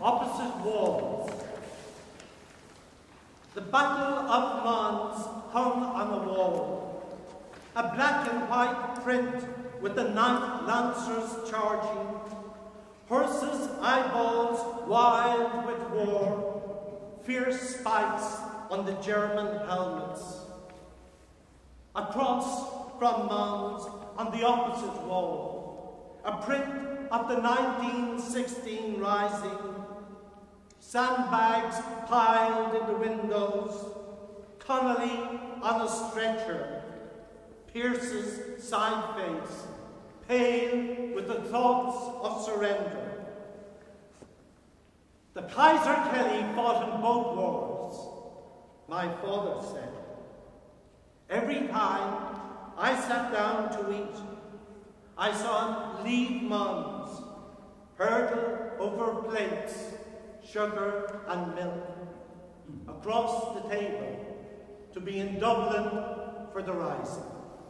Opposite walls. The Battle of Mons hung on the wall, a black and white print with the 9th Lancers charging, horses' eyeballs wild with war, fierce spikes on the German helmets. Across from Mons on the opposite wall, a print of the 1916 Rising, sandbags piled in the windows, Connolly on a stretcher, Pierce's side face, pale with the thoughts of surrender. The Kaiser Kelly fought in both wars, my father said. Every time I sat down to eat, I saw him leave Mons, hurdle over plates, sugar and milk, across the table to be in Dublin for the Rising.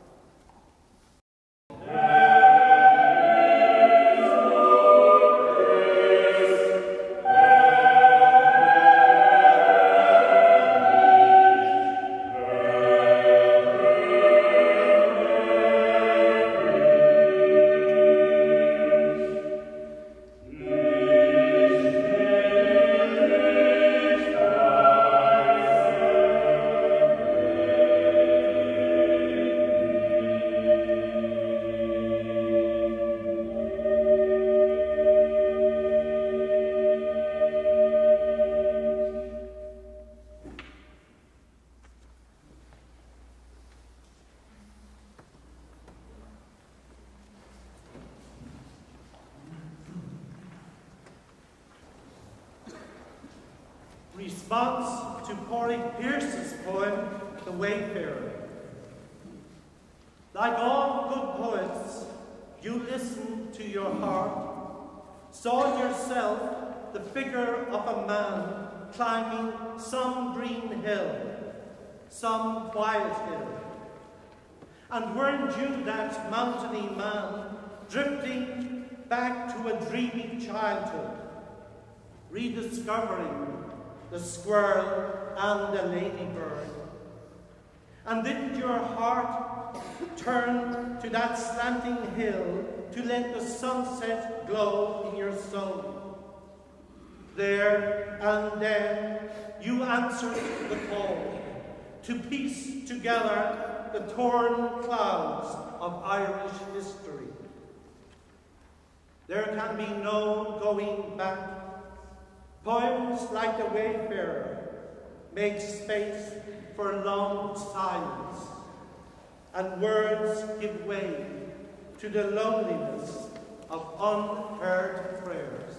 Response to Pádraig Pearse's poem, The Wayfarer. Like all good poets, you listened to your heart, saw yourself the figure of a man climbing some green hill, some quiet hill. And weren't you that mountainy man drifting back to a dreamy childhood, rediscovering the squirrel and the ladybird? And didn't your heart turn to that slanting hill to let the sunset glow in your soul? There and then you answered the call to piece together the torn clouds of Irish history. There can be no going back. Poems like The Wayfarer make space for long silence, and words give way to the loneliness of unheard prayers.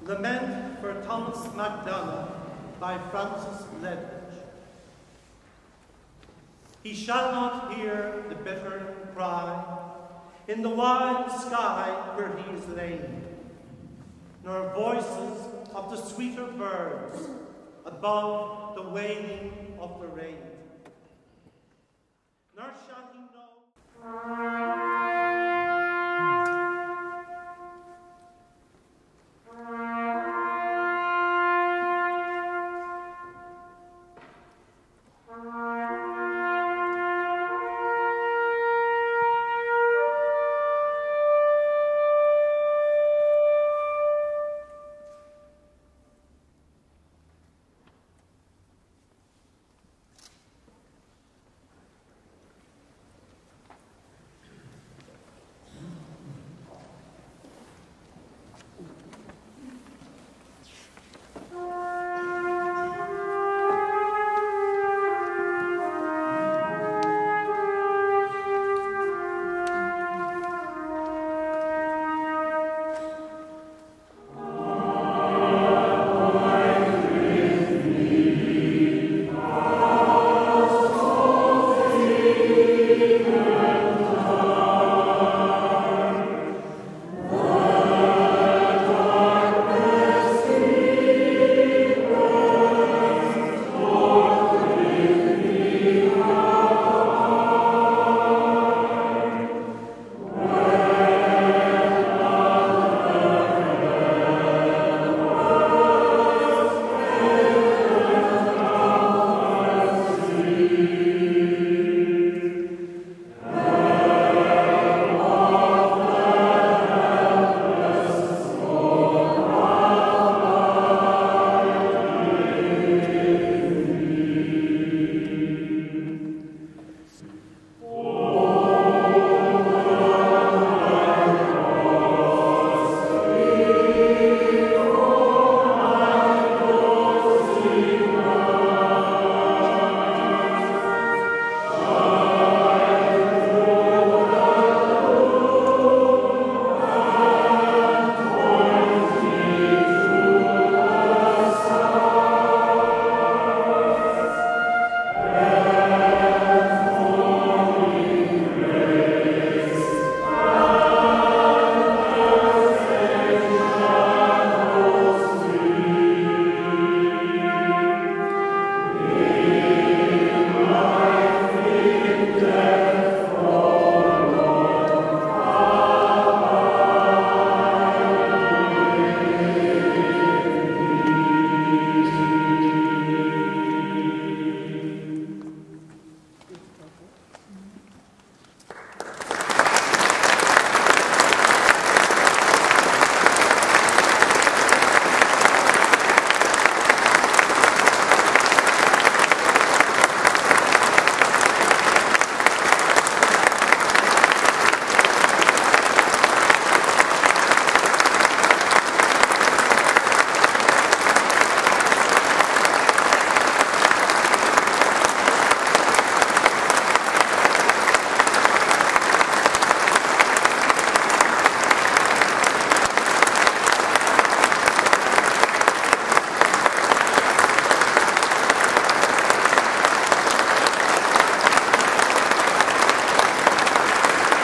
Lament for Thomas MacDonagh by Francis Ledwidge. He shall not hear the bittern cry in the wide sky where he is lain, nor voices of the sweeter birds above the wailing of the rain. Nor shall he know